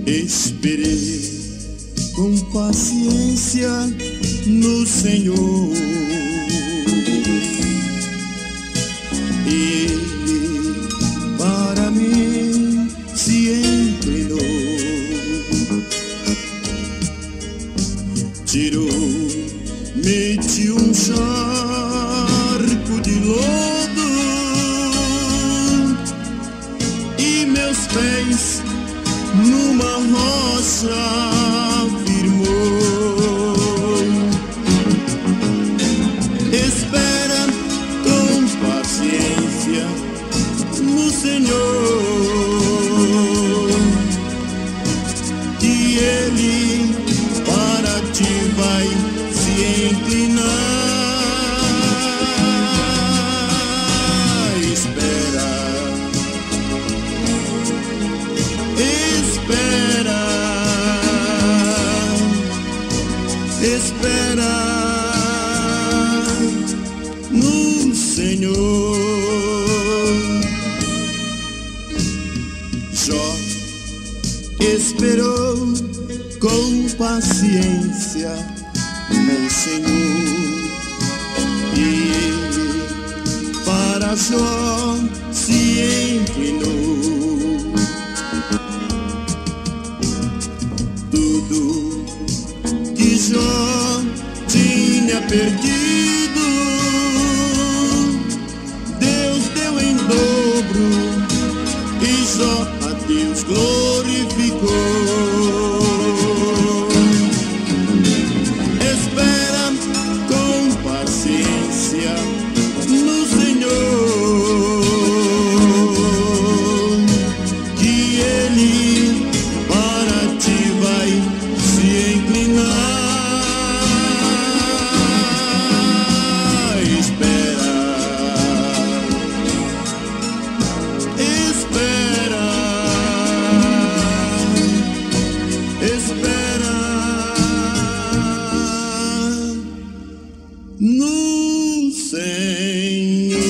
Esperei com paciência no Senhor, e Ele para mim se inclinou, tirou-me de um charco de lodo e meus pés numa rocha firmou. Espera com paciência no Senhor, que Ele para ti vai se inclinar. Espera, espera, espera no Senhor. Jó esperou com paciência no Senhor, e Ele para Jó se inclinou. Tudo que Jó tinha perdido, Deus deu em dobro, e Jó a Deus glorificou. Espera com paciência no Senhor, que Ele para ti vai se inclinar. Espera, espera, espera no Senhor.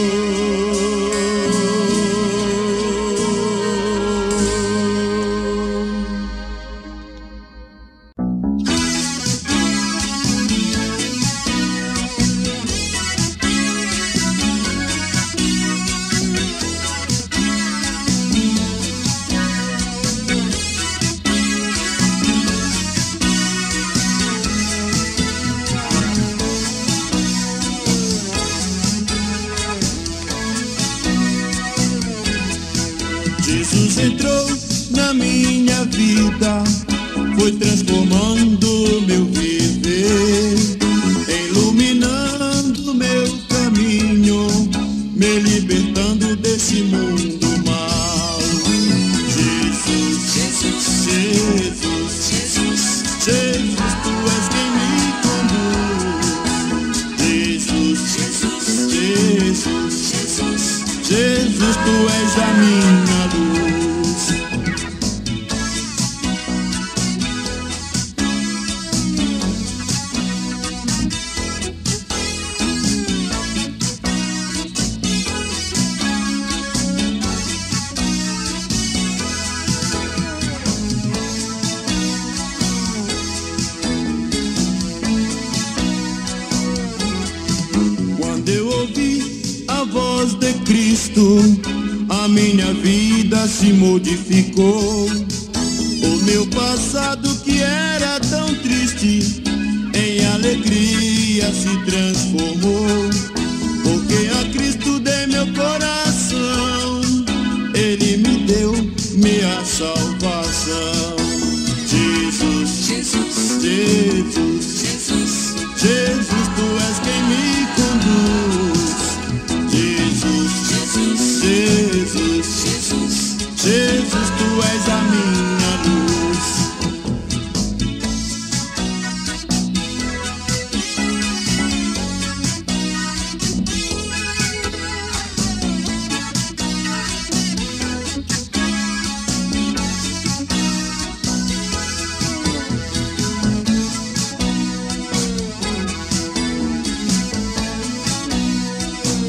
Jesus entrou na minha vida, foi transformando meu viver, iluminando meu caminho, me libertando desse mundo mal. Jesus, Jesus, Jesus, Jesus, Jesus, tu és quem me conduz. Jesus, Jesus, Jesus, Jesus, Jesus, tu és a minha luz. Quando eu ouvi a voz de Cristo, a minha vida se modificou. O meu passado que era tão triste, em alegria se transformou. Porque a Cristo dei meu coração, Ele me deu minha salvação. Jesus, Jesus, Jesus, Jesus, Jesus, tu és quem me conduz. Jesus, Jesus, Jesus, Jesus, Jesus, tu és a minha luz.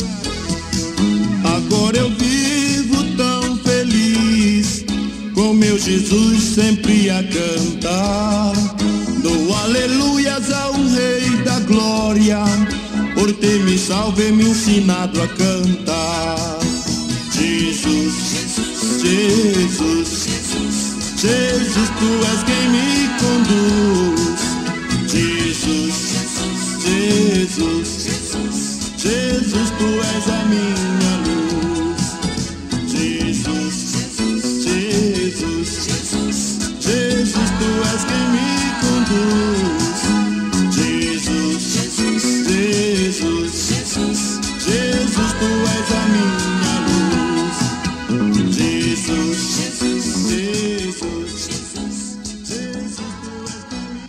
Agora eu vivo tão feliz com meu meu Jesus sempre a cantar. Dou aleluias ao Rei da Glória, por ter me salvo e me ensinado a cantar. Jesus, Jesus, Jesus, tu és quem me conduz. Jesus, Jesus, Jesus, tu és a minha luz. Jesus, Jesus, Jesus, tu és quem me conduz. Jesus, Jesus, Jesus, tu és a minha luz. Jesus, Jesus, Jesus, Jesus, tu és quem me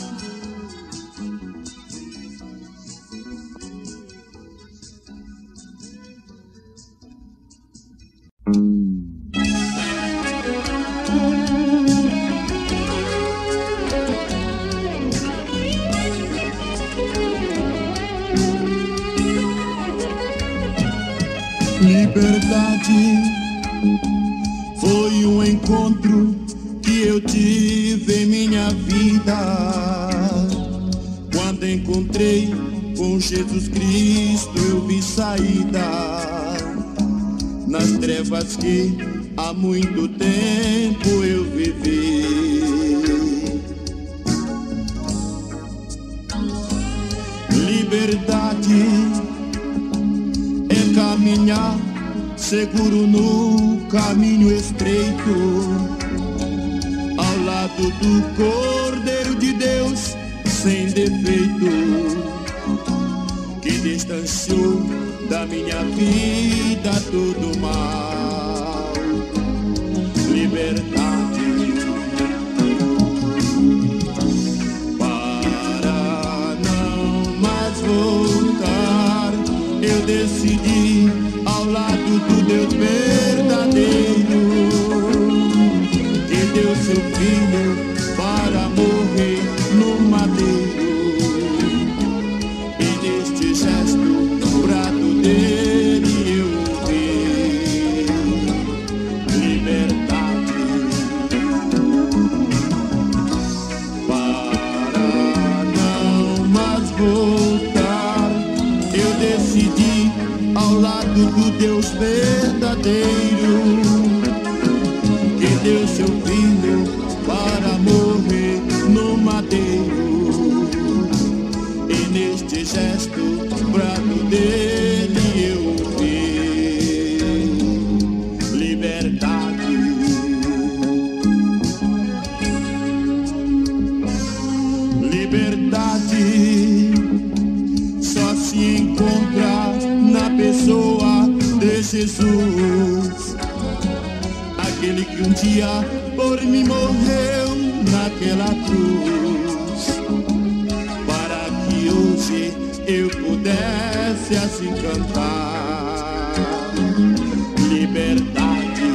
Liberdade foi um encontro que eu tive em minha vida, quando encontrei com Jesus Cristo eu vi saída nas trevas que há muito tempo eu vivi. Liberdade é caminhar seguro no caminho estreito, ao lado do Cordeiro de Deus sem defeito, que distanciou da minha vida todo mal. Liberdade para não mais voltar, eu decidi ao lado do Deus verdadeiro, que deu seu filho para morrer no madeiro, e neste gesto o brado dele eu vi. Liberdade para não mais voltar, eu decidi ao lado do Deus verdadeiro, que deu seu filho para morrer no madeiro, e neste gesto brado dele eu vi. Liberdade liberdade só se encontra na pessoa de Jesus, aquele que um dia por mim morreu naquela cruz, para que hoje eu pudesse assim cantar. Liberdade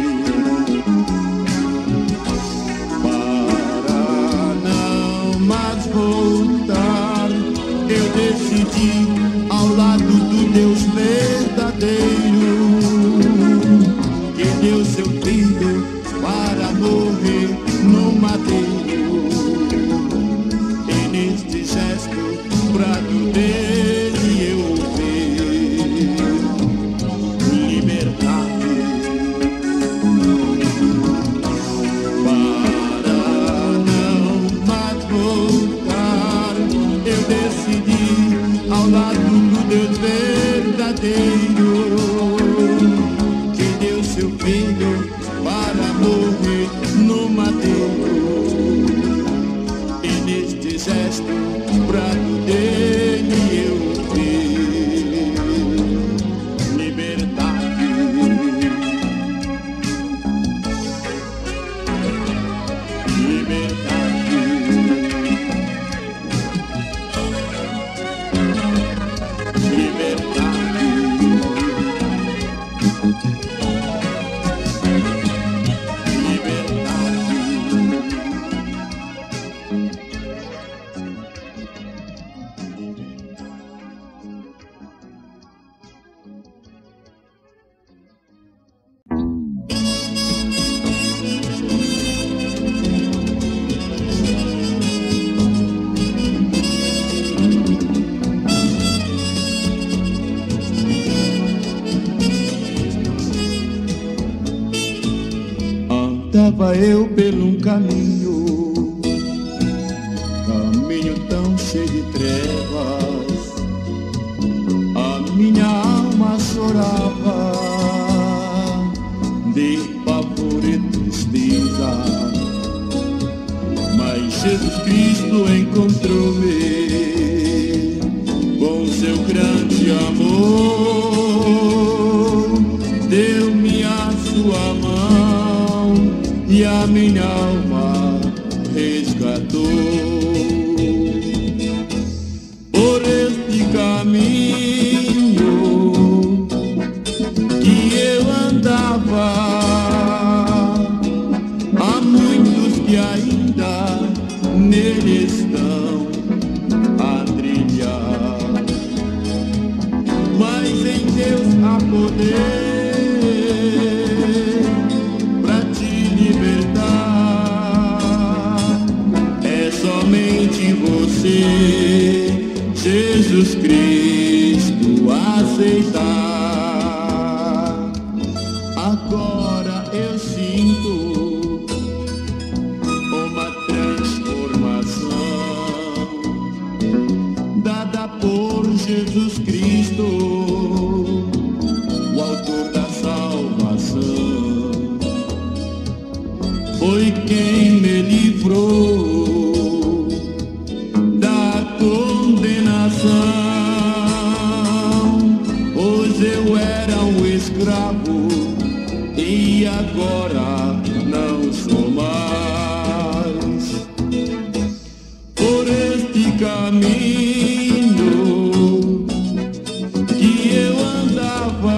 para não mais voltar, eu decidi ao lado do Deus verdadeiro, que deu seu filho para morrer no madeiro, e neste gesto brado dele eu vi. Liberdade para não mais voltar, eu decidi ao lado do Deus verdadeiro, que deu seu filho para morrer no madeiro, e neste gesto brado dele eu vi. Liberdade liberdade liberdade Andava eu pelo um caminho, caminho tão cheio de trevas. A minha alma chorava de pavor e tristeza, mas Jesus Cristo encontrou-me com seu grande amor. Deu-me a sua mão e a minha alma resgatou. Por este caminho que eu andava, há muitos que ainda nele estão a trilhar, mas em Deus há poder pra te libertar. É somente você, Jesus Cristo, aceitar. Agora eu sinto uma transformação dada por Jesus Cristo, o autor da salvação. Foi quem me livrou da condenação, pois eu era um escravo e agora não sou mais. Por este caminho que eu andava,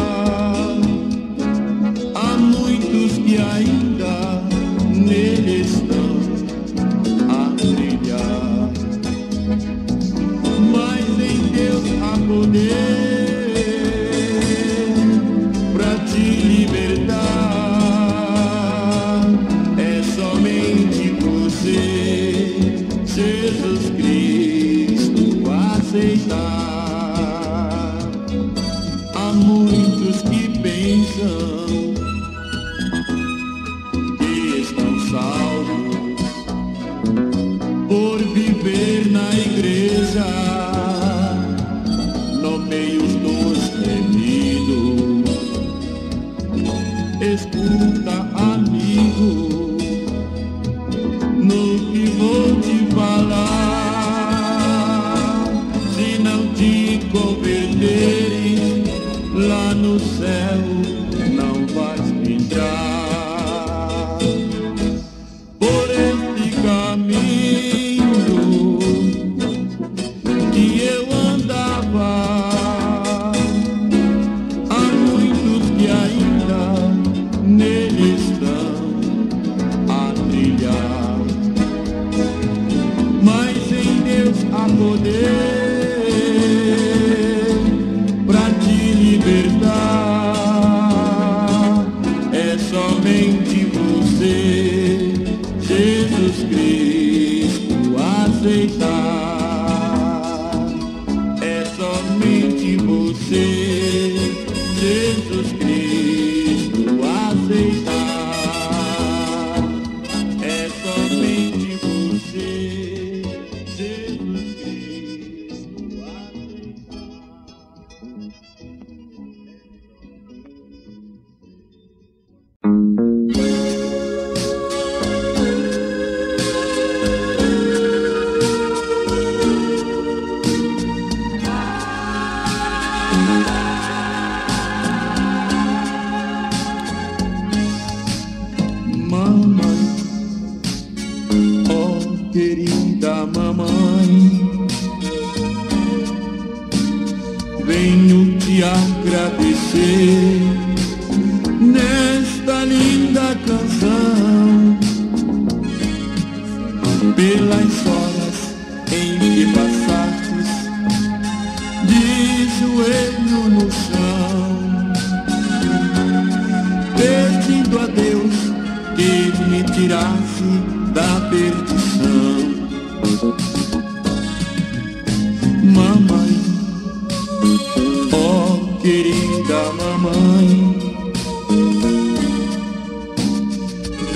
há muitos que ainda nele estão a trilhar, mas em Deus há poder pra te libertar. É somente você, Jesus Cristo, aceitar. Há muitos que pensam que estão salvos por viver na igreja, no meio dos remidos. Escuta, amigo, no que vou te falar. Se não te converteres, lá no céu não vais entrar. Por este caminho que eu andava, há muitos que ainda nele estão a trilhar, mas em Deus há poder pra te libertar. É somente você, Jesus Cristo, aceitar. É somente você, Jesus Cristo, aceitar. É somente você, Jesus Cristo, aceitar. Mamãe, oh querida mamãe, venho te agradecer nesta linda canção, pelas horas em que passastes de joelho no chão, pedindo a Deus que me tirasse da perdição. Mamãe, oh querida mamãe,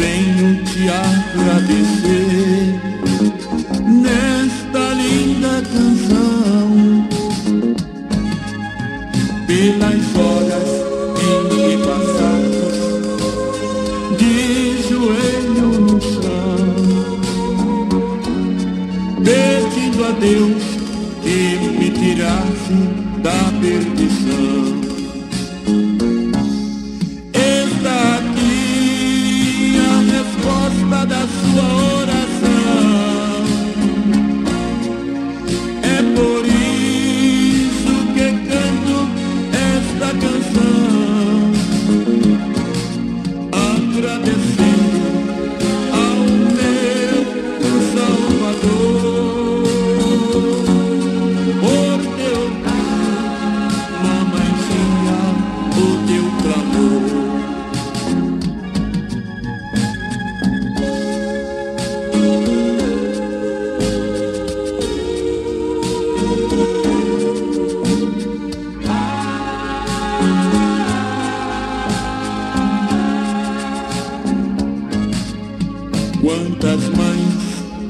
te agradecer nesta linda canção, pelas horas em que passamos de joelho no chão, pedindo a Deus que me tirasse da perdição. Está aqui a resposta da sua oração. É por isso que canto esta canção, agradecendo ao meu Salvador por teu mamãezinha, o teu clamor. Quantas mães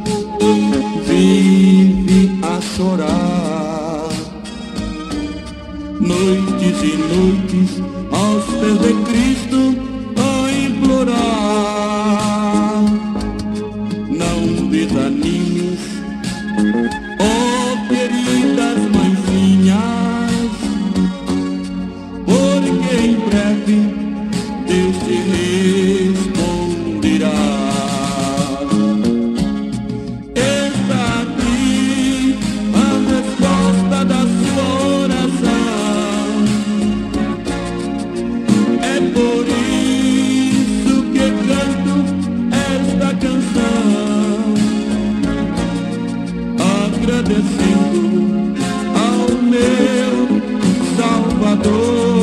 vivem a chorar, noites e noites aos pés de Cristo a implorar. Não desanimes, ó queridas mãezinhas, porque em breve Deus te responderá. Agradecendo ao meu Salvador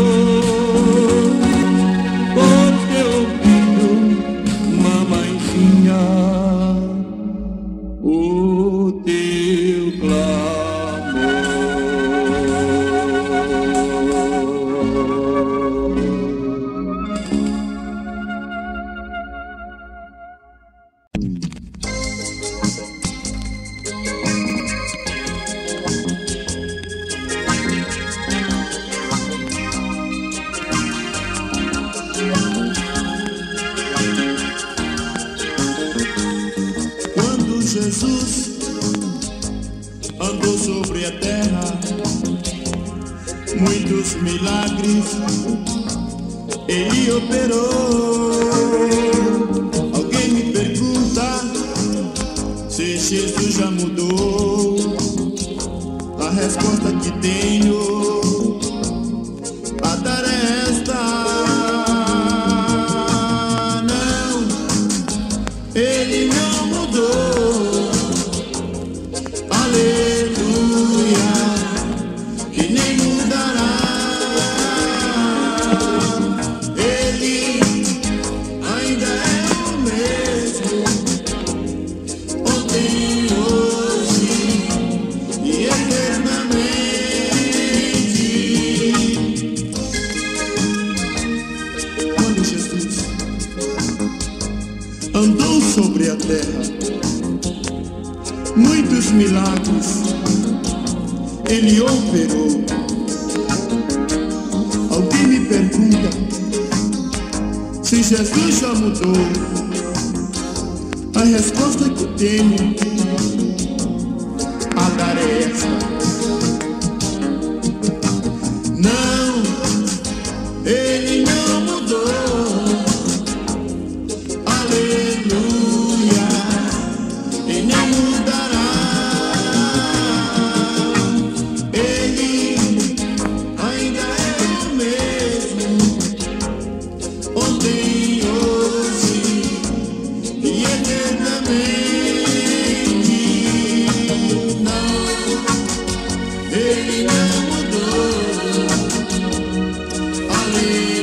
por ter ouvido, mamãezinha, o teu clamor. Jesus andou sobre a terra, muitos milagres ele operou. Alguém me pergunta se Jesus já mudou. A resposta que tenho a dar é esta: não, ele não mudou. Aleluia, que nem mudará. Ele ainda é o mesmo, ontem, hoje e eternamente. Quando Jesus andou sobre a terra, muitos milagres ele operou. Alguém me pergunta se Jesus já mudou. A resposta que tenho a dar é esta: não, ele não mudou. Aleluia, e não mudará. Ele ainda é o mesmo, ontem, hoje e eternamente. Não, ele não mudou. Aleluia.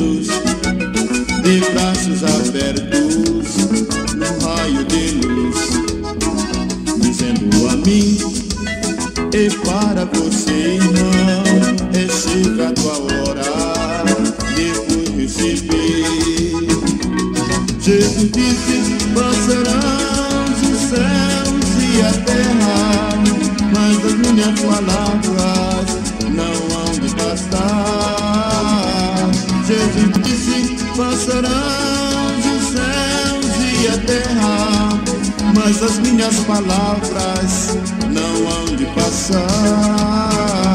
Jesus, de braços abertos, num raio de luz, dizendo a mim e para você, irmão, é chegada a hora de vos receber. Jesus disse: passarão os céus e a terra, mas as minhas palavras não hão de passar. Jesus disse: passarão os céus e a terra, mas as minhas palavras não hão de passar.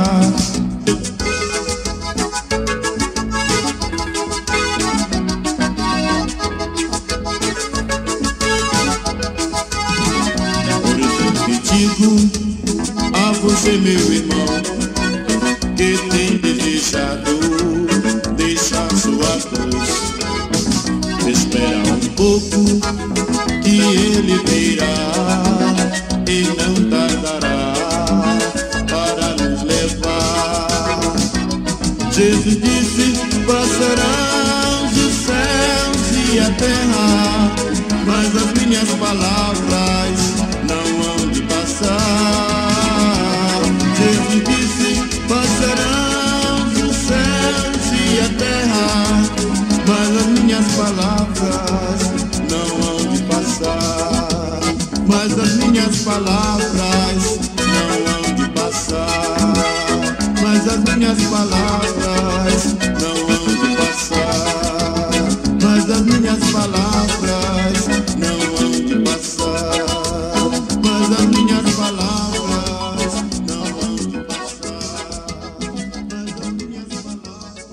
Digo a você, meu irmão, que tem desejado deixar sua cruz, espera um pouco que ele virá e não tardará para nos levar. Jesus disse: passarão os céus e a terra, mas as minhas palavras não hão de passar. Jesus disse: passarão os céus e a terra, mas as minhas palavras não hão de passar. Mas as minhas palavras não hão de passar. Mas as minhas palavras não hão de passar. Mas as minhas palavras não hão de passar. Mas as minhas palavras não hão de passar. Mas as minhas palavras.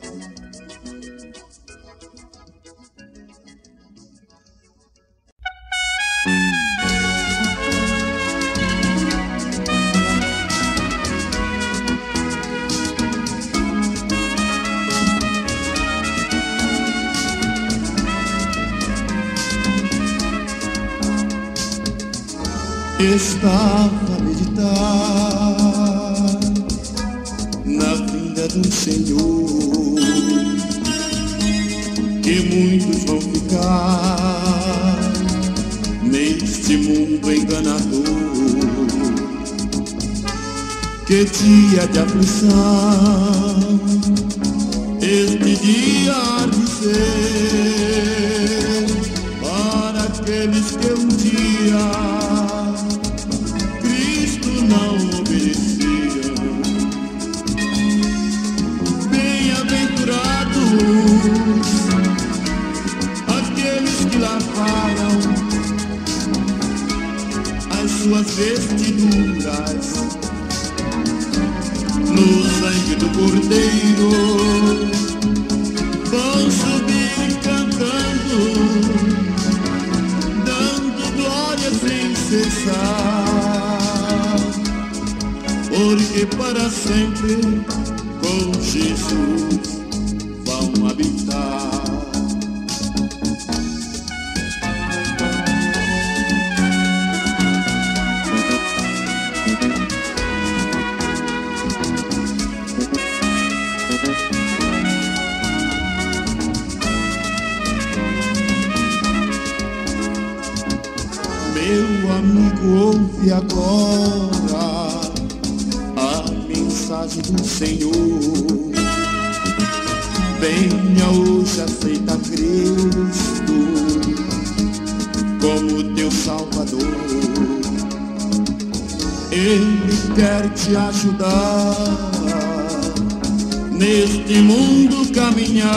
Estava a meditar na vinda do Senhor, que muitos vão ficar neste mundo enganador. Que dia de aflição este dia há de ser para aqueles que um dia não obedeciam. Bem-aventurados aqueles que lavaram as suas vestiduras no sangue do Cordeiro, vão subir cantando, dando glória sem cessar, porque para sempre com Jesus vão habitar. Meu amigo, ouve agora a mensagem do Senhor. Venha hoje, aceita Cristo como teu Salvador. Ele quer te ajudar neste mundo caminhar,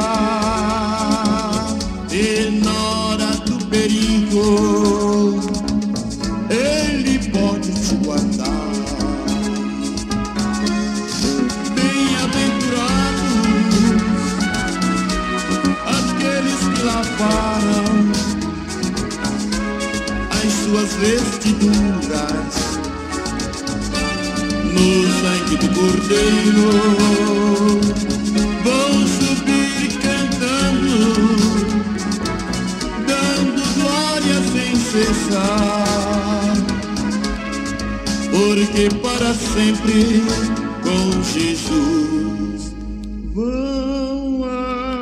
e na hora do perigo Ele pode te guardar. Bem-aventurados aqueles que lavaram as suas vestiduras no sangue do Cordeiro, vão subir cantando, dando glória sem cessar, porque para sempre com Jesus vão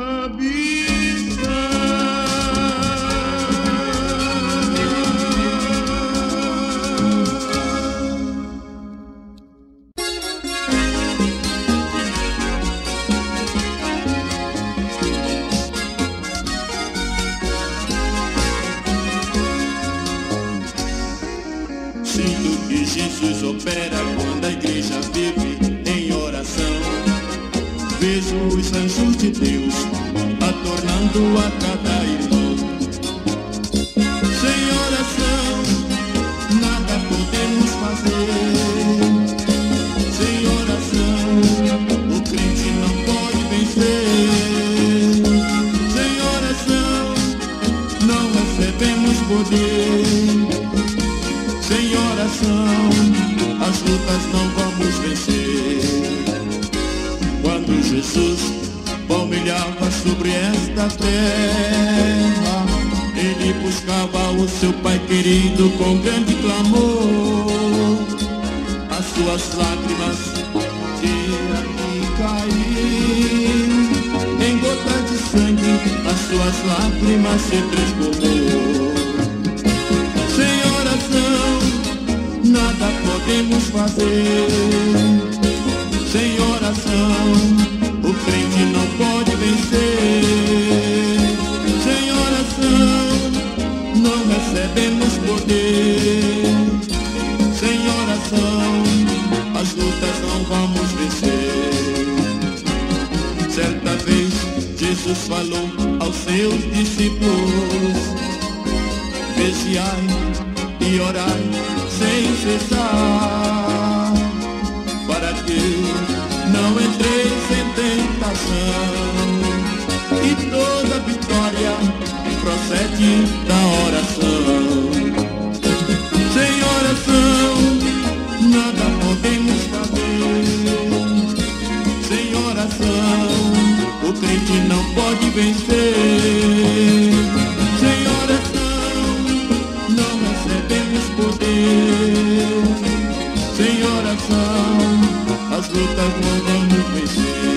Jesus opera quando a igreja vive em oração. Vejo os anjos de Deus adornando a cada irmão. Sem oração nada podemos fazer. Sem oração o crente não pode vencer. Sem oração não recebemos poder. Sem oração as lutas não vamos vencer. Quando Jesus palmilhava sobre esta terra, ele buscava o seu Pai querido com grande clamor. As suas lágrimas tinham que cair em gotas de sangue, as suas lágrimas se transformou. Sem oração nada podemos fazer. Sem oração o crente não pode vencer. Sem oração não recebemos poder. Sem oração as lutas não vamos vencer. Certa vez Jesus falou aos seus discípulos: vigiai e orai sem cessar, para que não entreis em tentação. E toda vitória procede da oração. Sem oração nada podemos fazer. Sem oração o crente não pode vencer. Sem oração não recebemos poder. Sem oração as lutas não vamos vencer.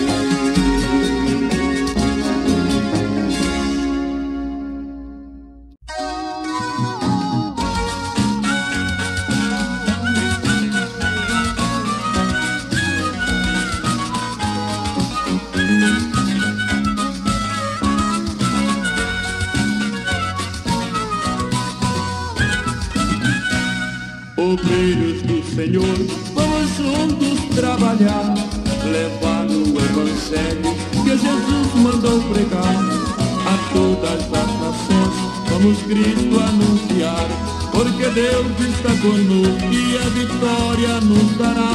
Obreiros do Senhor, vamos juntos trabalhar, levar o Evangelho que Jesus mandou pregar a todas as nações. Vamos Cristo anunciar, porque Deus está conosco e a vitória nos dará.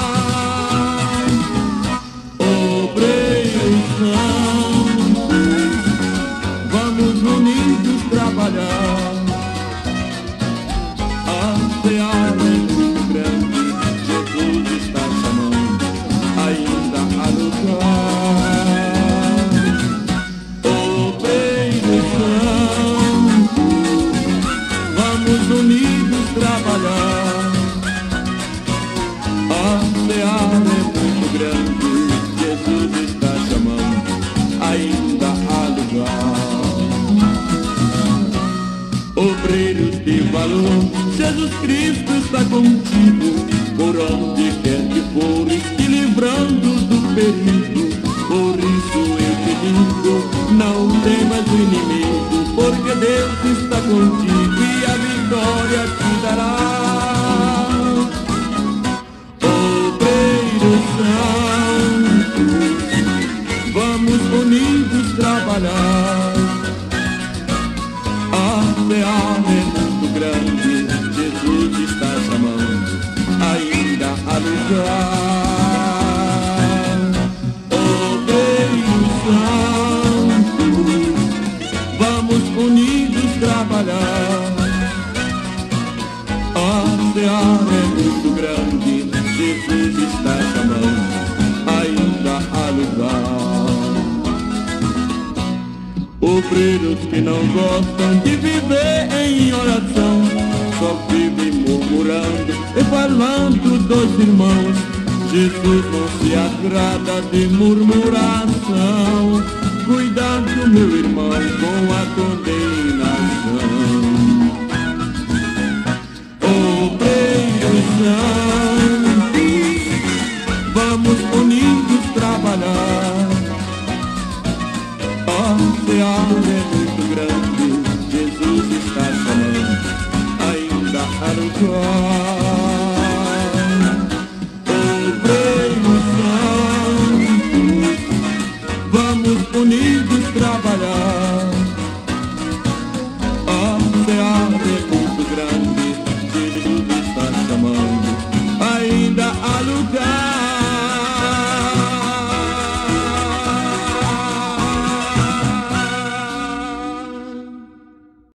Obreiros santos, vamos unidos trabalhar. A seara é muito grande, Jesus está chamando, ainda há lugar. Obreiros santos, vamos unidos trabalhar. A seara é muito grande, Jesus está chamando, ainda há lugar. Obreiros de valor, Jesus Cristo está contigo, por onde quer que fores, te livrando do perigo. Por isso eu te digo, não temas o inimigo, porque Deus está contigo e a vitória te dará. Obreiros santos, vamos unidos trabalhar. A seara é muito grande, Jesus está chamando, ainda há lugar. Obreiros santos, vamos unidos trabalhar. A seara é muito grande, Jesus está chamando, ainda há lugar. Obreiros que não gostam de viver em oração, só vivem murmurando e falando dos irmãos. Jesus não se agrada de murmuração. Cuidado, meu irmão, com a condenação. Obreiros santos, vamos unidos trabalhar. A seara é muito grande, Jesus está chamando, ainda há lugar.